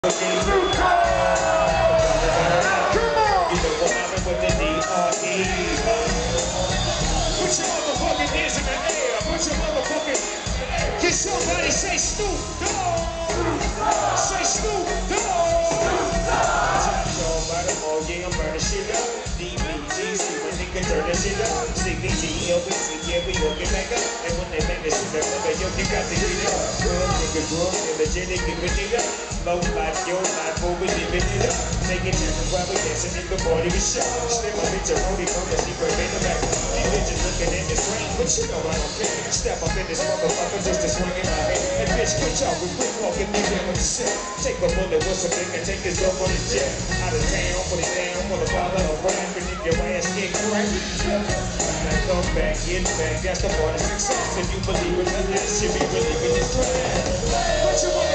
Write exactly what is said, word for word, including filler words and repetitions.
You know what happened with the D R E. Put your motherfucking hands in the air. Put your motherfucking... Can somebody say Snoop Dogg? Say Snoop Dogg. Somebody, oh yeah, I'm burning shit up. D B G, see my nigga turn that shit up. C D G, L B C, yeah, we gon' get back up. And when they make this shit up, yo, you got to get up. Good nigga, good, energetic, giving it up. Low life, your life, boy, we living it up. Taking time while we dancing in the party we shot. Step up in your roadie, come and see her in the back. These bitches looking at the screen, but you know I don't care. Step up in this motherfucker just to swing in my head. And bitch, quit y'all, we quick walking, nigga, with the shit. Take a bullet with some nigga, take this up on the jet. Out of town, put it down, put a bottle of rap, and if your ass get cracked. Now come back, get back, that's the part of success. If you believe it, then that shit be really, really trash. Put your